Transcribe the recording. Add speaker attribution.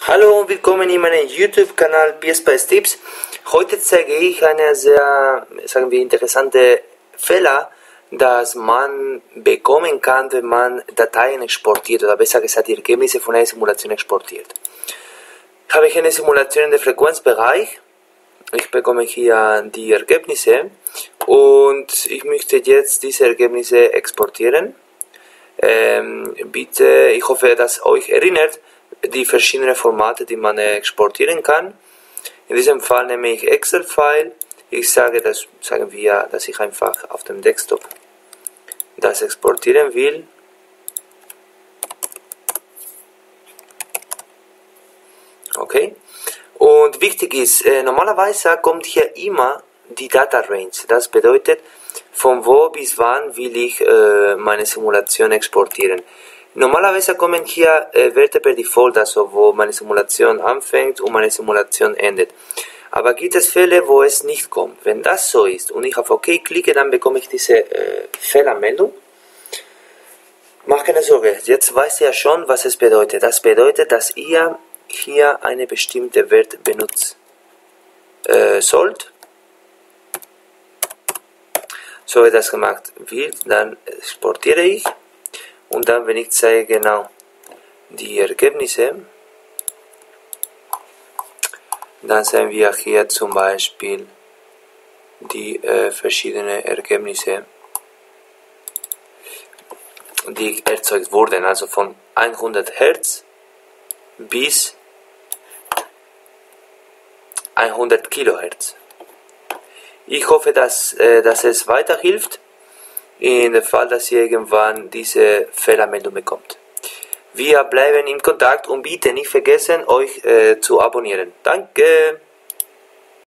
Speaker 1: Hallo und willkommen in meinem YouTube-Kanal PSPice Tipps. Heute zeige ich eine sehr, sagen wir, interessante Fehler, dass man bekommen kann, wenn man Dateien exportiert oder besser gesagt die Ergebnisse von einer Simulation exportiert. Habe ich eine Simulation in der Frequenzbereich. Ich bekomme hier die Ergebnisse und ich möchte jetzt diese Ergebnisse exportieren. Bitte, ich hoffe, dass euch erinnert, die verschiedenen Formate, die man exportieren kann. In diesem Fall nehme ich Excel-File. Ich sage, sagen wir, dass ich einfach auf dem Desktop das exportieren will. Okay. Und wichtig ist, normalerweise kommt hier immer die Data Range. Das bedeutet, von wo bis wann will ich meine Simulation exportieren. Normalerweise kommen hier Werte per Default, also wo meine Simulation anfängt und meine Simulation endet. Aber gibt es Fälle, wo es nicht kommt. Wenn das so ist und ich auf OK klicke, dann bekomme ich diese Fehlermeldung. Mach keine Sorge, jetzt weißt ihr ja schon, was es bedeutet. Das bedeutet, dass ihr hier eine bestimmte Wert benutzt sollt. So wird das gemacht wird, dann exportiere ich und dann, wenn ich zeige genau die Ergebnisse, dann sehen wir hier zum Beispiel die verschiedenen Ergebnisse, die erzeugt wurden, also von 100 Hertz bis 100 Kilohertz. Ich hoffe, dass es weiterhilft, in dem Fall, dass ihr irgendwann diese Fehlermeldung bekommt. Wir bleiben in Kontakt und bitte nicht vergessen, euch zu abonnieren. Danke!